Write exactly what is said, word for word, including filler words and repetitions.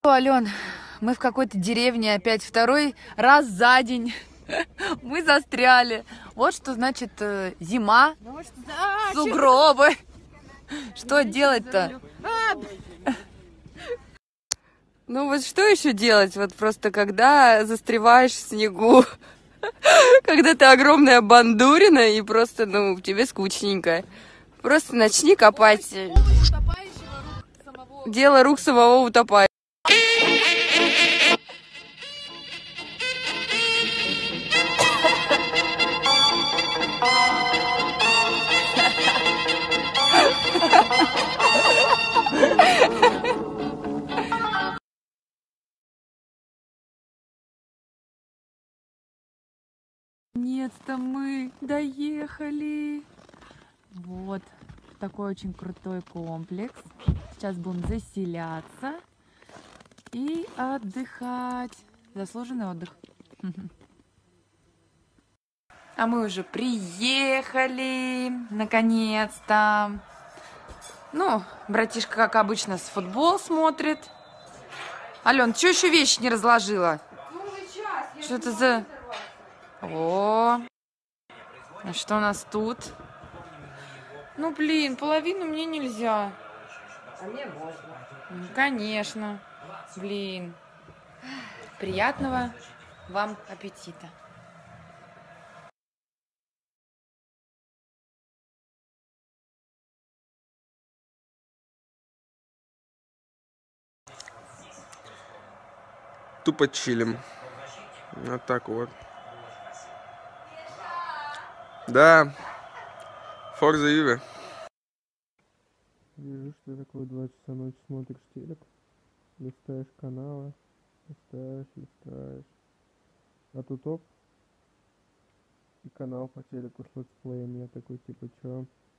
Ален, мы в какой-то деревне опять второй раз за день. Мы застряли. Вот что значит э, зима, сугробы. Что делать-то? Ну вот что еще делать? Вот просто когда застреваешь в снегу, когда ты огромная бандурина и просто, ну, тебе скучненько. Просто начни копать. Дело рук самого утопающего. Наконец-то мы доехали. Вот такой очень крутой комплекс. Сейчас будем заселяться и отдыхать. Заслуженный отдых. А мы уже приехали, наконец-то. Ну, братишка, как обычно, с футбол смотрит. Ален, что еще вещи не разложила? Что это за... О, а что у нас тут? Ну, блин, половину мне нельзя. А мне можно. Ну, конечно. Блин. Приятного вам аппетита. Тупо чилим. Вот так вот. Да. Форза Юве. Вижу, что ты такое два часа ночи смотришь телек. Листаешь каналы. Листаешь, листаешь. А тут оп. И канал по телеку с летсплеем. Я такой, типа, чё?